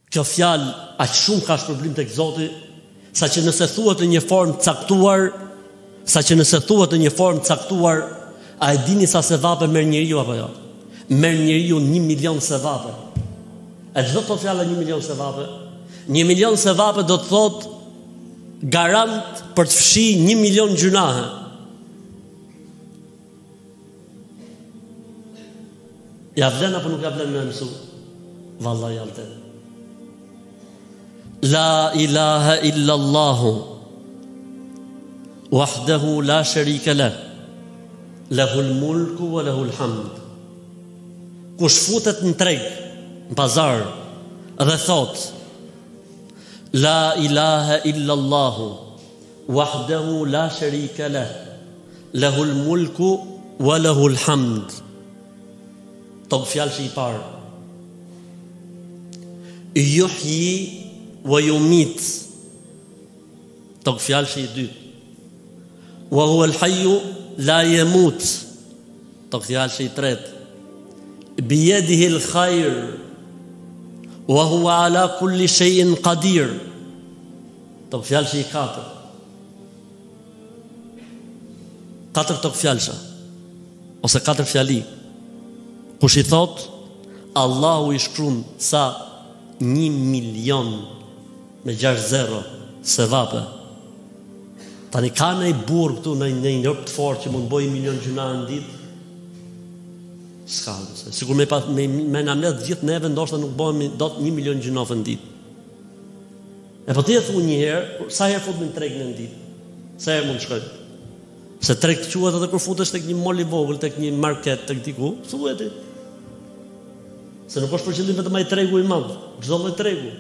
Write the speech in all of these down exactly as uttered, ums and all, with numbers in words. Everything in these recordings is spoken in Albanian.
Kjo fjalë aq shumë ka shpërblim tek Zoti, saqë nëse thuhet në një formë caktuar, saqë nëse thuhet në një formë caktuar, a e dini sa sevape merr njeriu apo jo? Merr njeriu një milion sevape. A çdo të fjala një milion sevape? Një milion sevape do të thotë garant për të fshi një milion gjunahe. Ja vlen apo nuk ja vlen me mësu? Vallahi ja vlen. La ilaha illa Allahu wahdahu la sharika lah lahul mulku wa lahul hamd. Kush futet në treg, në pazar dhe thot La ilaha illa Allahu wahdahu la sharika lah lahul mulku wa lahul hamd. Tok fjalë që i parë. Yuhyi wa yumit. Tok fjalë që i dytë. Wa huwa al-hayyu la yamut. Tok fjalë që i tretë. Biyadihi al-khayr wa huwa ala kulli shay'in qadir. Tok fjalë që i katër. Katër tok fjalësha ose katër fjali. Kush i thot Allahu i shkruan sa një milion me gjashtë zero sevape. Tani ka në i burë këtu në një njërë të forë që mund bëj një milion gjuna në ditë? Ska, sikur me, me, me në amlet gjithë neve ndoshta nuk bëjmë do të një milion gjuna në ditë. E po të jetë u një herë, sa herë fut në tregën në ditë? Sa herë mund shkoj? Se treg të quhet edhe kur futesh tek një mall i vogël, tek një market, tek diku, thuhet. Se nuk është për qëllim vetëm ai tregu i madh, çdo lloj tregu.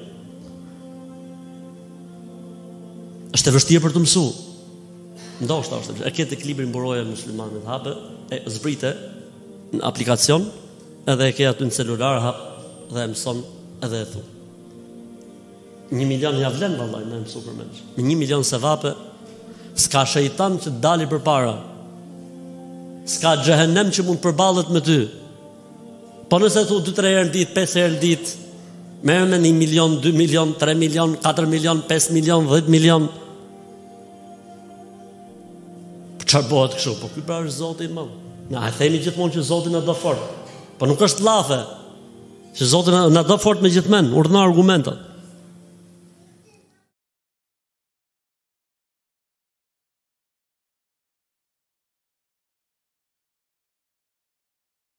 Është e vështirë për të mësuar. Ndoshta është, e ke tek libri mburoja e muslimanit, hape, e zbrite në aplikacion, edhe e ke aty në celular, hap dhe e mëson edhe e thu. Një milion ja vlen vallai me mësu për menç. Me një milion sevape s'ka shejtan që të dali përpara. S'ka xhehenem që mund përballet me ty. Po nëse thu dy tre herë në ditë, pesë herë në ditë, merr me një milion, dy milion, tre milion, katër milion, pesë milion, dhjetë milion. Çfarë bëhet kështu? Po ky pra është Zoti i madh. Na e themi gjithmonë që Zoti na do fort. Po nuk është llafe. Që Zoti na do fort me gjithmen, urdhëna argumentat.